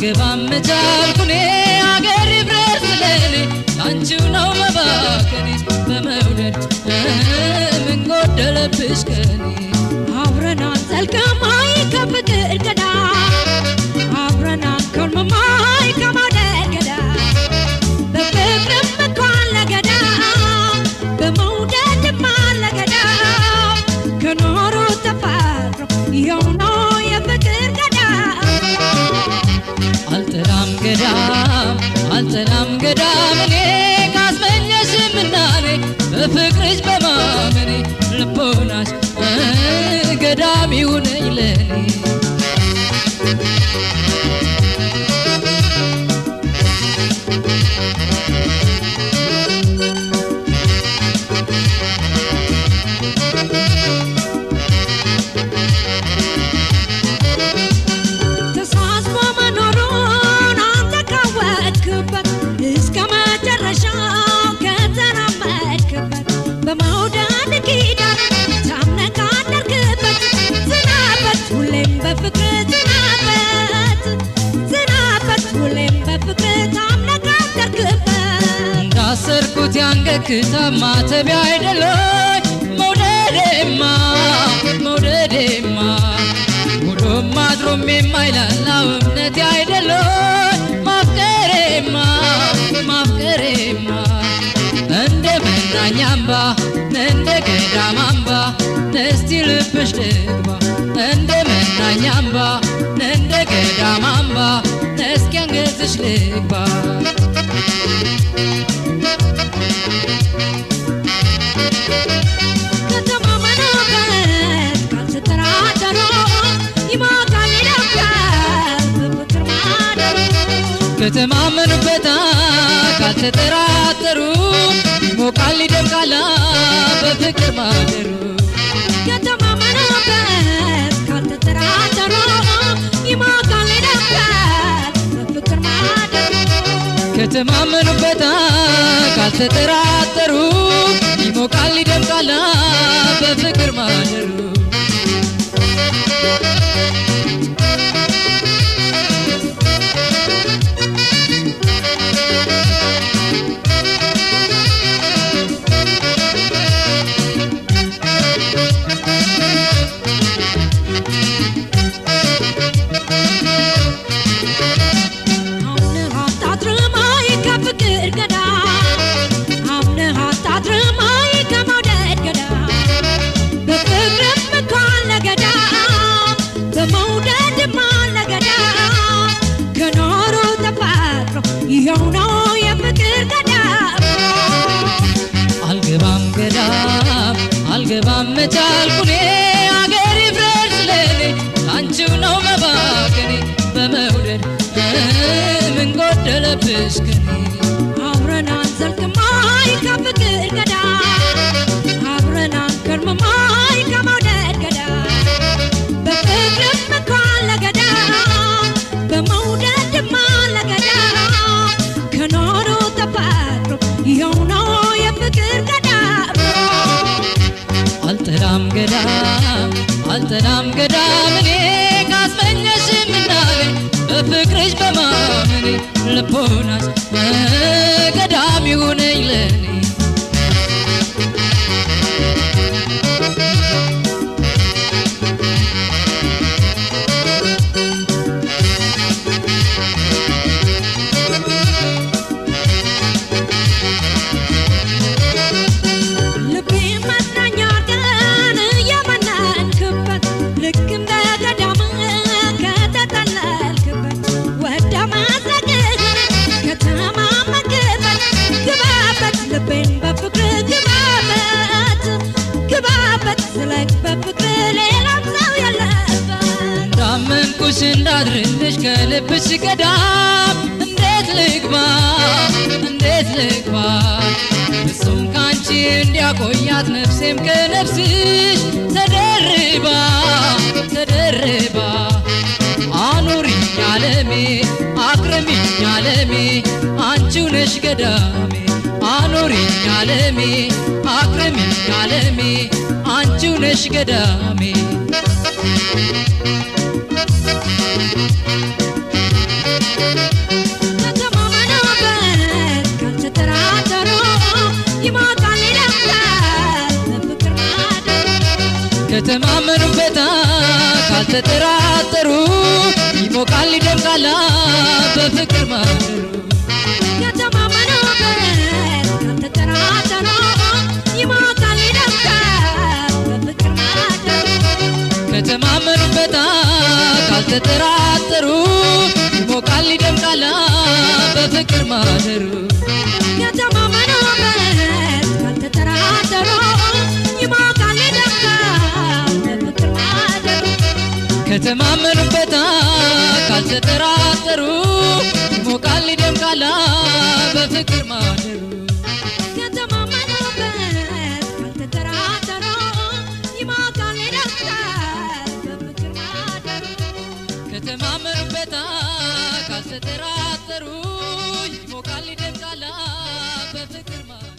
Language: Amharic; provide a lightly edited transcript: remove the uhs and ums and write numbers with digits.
አልገባም ቻልኩኔ አገር ይብረስ ለኔ አንቺው ነው መባከኔ በመውደድ ምን ጎደለብሽ ከኔ አብረን አንዘልቀማይ ከፍቅር ገዳ አብረን አንከርመማይ ከመውደድ ገዳ በፍቅርም እንኳን ለገዳ በመውደድ ማለገዳ ከኖሩ ተፋቅሮ ይኸው ነው የፍቅር ገዳ አልጠላም ገዳም እኔ ካስመኘሽም እናኔ በፍቅርሽ በማመኔ ልቦናሽ ገዳም ይሁነኝ ለኔ ያንገክታ ማተቢያ አይደለኝ መውደዴማ ሙሉም አድሮም የማይላላው እምነቴ አይደለኝ ማፍቀሬማ እንደ መናኛምባ እንደ ገዳማምባ እስቲ ልብሽ ልግባ እንደ መናኛምባ እንደ ገዳማምባ እስኪ አንገትሽ ልግባ ከተማመኑበት ካልተጠራጠሩ ሞቃል ይደምቃል በፍቅር ማደሩ ከተማመኑበት ካልተጠራጠሩ ይሞቃል ይደምቃል በፍቅር ማደሩ ከተማመኑበት ካልተጠራጠሩ ይሞቃል ይደምቃል በፍቅር ማደሩ አልገባም ቻልኩኔ አገር ይብረስ ለኔ አንቺው ነው መባከኔ በመውደድ ምን ጎደለብሽ ከኔ አብረን አንዘልቅማይ ከፍቅር ገዳ አብረን አንከርመማይ ከመውደድ ገዳ በፍቅርም እንኳን ለገዳ በመውደድ ማለገዳ ከኖሩ ተፋቅሮ ይኸው ነው የፍቅር ገዳ አልጠላም ገዳም እኔ ካስመኘሽም እናኔ በፍቅርሽ በማመኔ ልቦናሽ ገዳም ይሁነኝ ለኔ እንዳድርልሽ ከልብሽ ገዳም እንዴት ልግባ እሱም ካንቺ እንዲያቆያት ነፍሴም ከነፍስሽ ተደርባ አኑሪኝ ዓለሜ አቅርቢኝ ዓለሜ አንቺው ነሽ ገዳሜ አኑሪኝ ዓለሜ አቅርቢኝ ዓለሜ አንቺው ነሽ ገዳሜ ከተማመኑበት ካልተጠራጠሩ ይሞቃል ይደምቃል በፍቅር ማደሩ ከተማመኑበት ካልተጠራጠሩ ይሞቃል ይደምቃል በፍቅር ማደሩ ከተማመኑበት ካልተጠራጠሩ ይሞቃል ይደምቃል በፍቅር ማደሩ ከተማመኑበት ካልተጠራጠሩ ይሞቃል ይደምቃል በፍቅር ማደሩ ከተማመኑበት ካልተጠራጠሩ ይሞቃል ይደምቃል በፍቅር ማደሩ ከተማመኑበት ካልተጠራጠሩ ይሞቃል ይደምቃል በፍቅር ማደሩ ከተማመኑበት ካልተጠራጠሩ ይሞቃል ይደምቃል በፍቅር ማደሩ